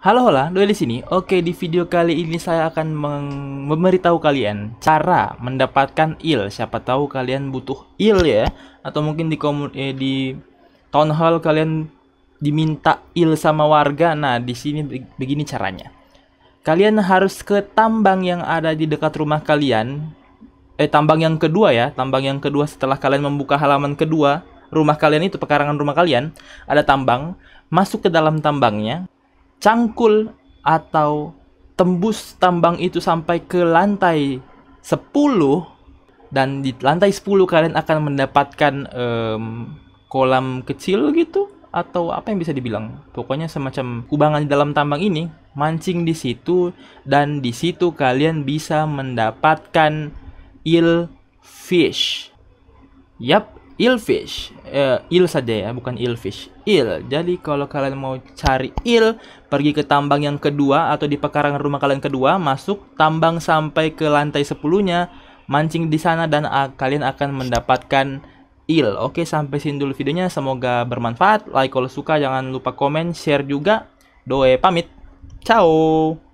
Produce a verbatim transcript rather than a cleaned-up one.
Halo hola, Doel di sini. Oke, di video kali ini saya akan meng- memberitahu kalian cara mendapatkan il. Siapa tahu kalian butuh il ya, atau mungkin di komun eh, di town hall kalian diminta il sama warga. Nah, di sini be- begini caranya. Kalian harus ke tambang yang ada di dekat rumah kalian. Eh, tambang yang kedua ya, tambang yang kedua setelah kalian membuka halaman kedua rumah kalian itu, pekarangan rumah kalian, ada tambang. Masuk ke dalam tambangnya, cangkul atau tembus tambang itu sampai ke lantai sepuluh, dan di lantai sepuluh kalian akan mendapatkan em, kolam kecil gitu, atau apa yang bisa dibilang, pokoknya semacam kubangan di dalam tambang ini. Mancing di situ, dan di situ kalian bisa mendapatkan eel fish. Yap, eel fish. Eh, eel saja ya, bukan eel fish. Eel. Jadi kalau kalian mau cari eel, pergi ke tambang yang kedua atau di pekarangan rumah kalian kedua, masuk tambang sampai ke lantai sepuluh-nya, mancing di sana dan uh, kalian akan mendapatkan eel. Oke, sampai sini dulu videonya. Semoga bermanfaat. Like kalau suka, jangan lupa komen, share juga. Doe pamit. Ciao.